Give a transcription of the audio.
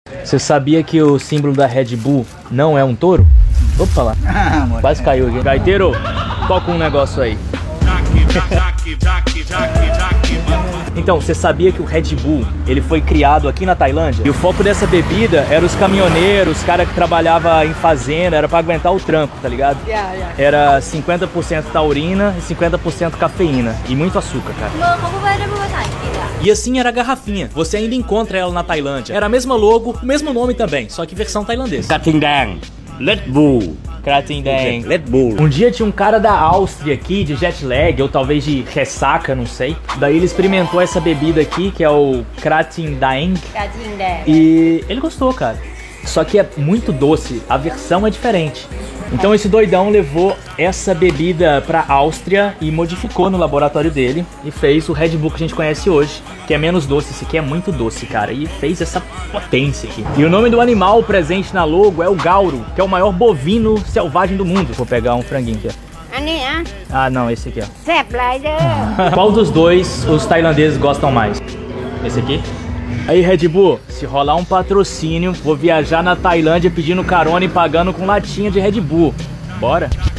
Você sabia que o símbolo da Red Bull não é um touro? Opa lá. Quase caiu aqui. Gaiteiro, toca um negócio aí. Então, você sabia que o Red Bull, ele foi criado aqui na Tailândia? E o foco dessa bebida era os caminhoneiros, os caras que trabalhavam em fazenda, era pra aguentar o tranco, tá ligado? Era 50% taurina e 50% cafeína. E muito açúcar, cara. E assim era a garrafinha. Você ainda encontra ela na Tailândia. Era a mesma logo, o mesmo nome também, só que versão tailandesa. Katindang, Red Bull. Katindang, Red Bull. Um dia tinha um cara da Áustria aqui, de jet lag, ou talvez de ressaca, não sei. Daí ele experimentou essa bebida aqui, que é o Katindang. E ele gostou, cara. Só que é muito doce, a versão é diferente. Então esse doidão levou essa bebida pra Áustria e modificou no laboratório dele e fez o Red Bull que a gente conhece hoje, que é menos doce. Esse aqui é muito doce, cara, e fez essa potência aqui. E o nome do animal presente na logo é o gauro, que é o maior bovino selvagem do mundo. Vou pegar um franguinho aqui, ó. Ah, não, esse aqui, ó. Qual dos dois os tailandeses gostam mais? Esse aqui? Aí, Red Bull, se rolar um patrocínio, vou viajar na Tailândia pedindo carona e pagando com latinha de Red Bull. Bora?